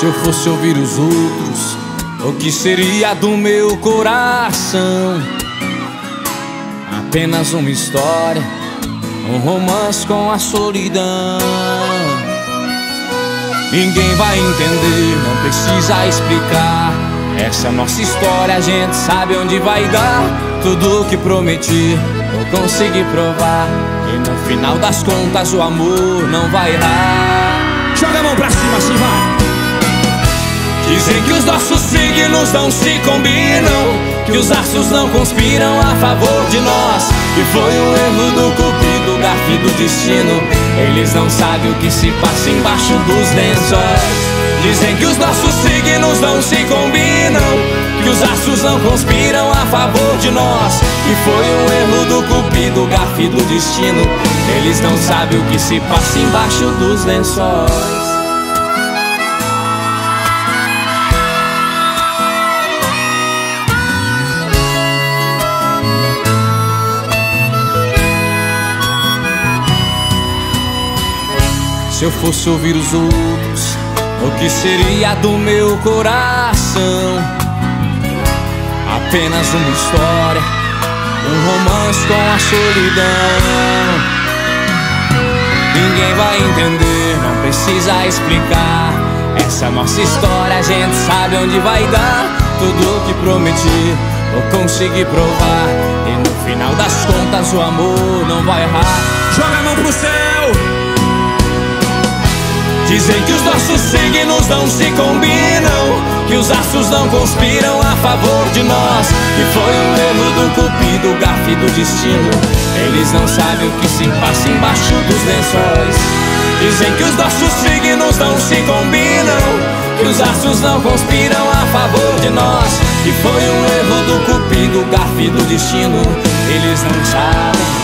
Se eu fosse ouvir os outros, o que seria do meu coração? Apenas uma história, um romance com a solidão. Ninguém vai entender, não precisa explicar. Essa é a nossa história, a gente sabe onde vai dar. Tudo o que prometi, eu consegui provar. E no final das contas o amor não vai errar. Joga a mão pra cima, assim vai. Dizem que os nossos signos não se combinam, que os astros não conspiram a favor de nós, que foi um erro do cupido, gafe do destino. Eles não sabem o que se passa embaixo dos lençóis. Dizem que os nossos signos não se combinam, que os astros não conspiram a favor de nós, que foi um erro do cupido, gafe do destino. Eles não sabem o que se passa embaixo dos lençóis. Se eu fosse ouvir os outros, o que seria do meu coração? Apenas uma história, um romance com a solidão. Ninguém vai entender, não precisa explicar. Essa nossa história, a gente sabe onde vai dar. Tudo o que prometi, eu consegui provar. E no final das contas o amor não vai errar. Joga a mão pro céu. Dizem que os nossos signos não se combinam, que os astros não conspiram a favor de nós, que foi um erro do cupido, gafe do destino. Eles não sabem o que se passa embaixo dos lençóis. Dizem que os nossos signos não se combinam, que os astros não conspiram a favor de nós, que foi um erro do cupido, gafe do destino. Eles não sabem.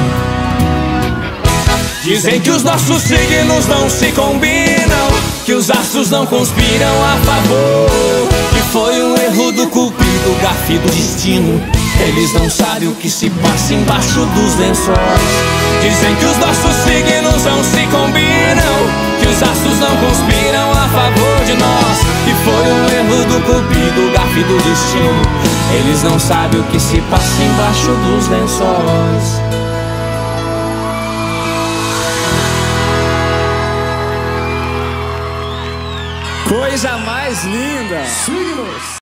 Dizem que os nossos signos não se combinam, que os astros não conspiram a favor, que foi um erro do cupido, gafe do destino. Eles não sabem o que se passa embaixo dos lençóis. Dizem que os nossos signos não se combinam, que os astros não conspiram a favor de nós, que foi um erro do cupido, gafe do destino. Eles não sabem o que se passa embaixo dos lençóis. Coisa mais linda. Signos.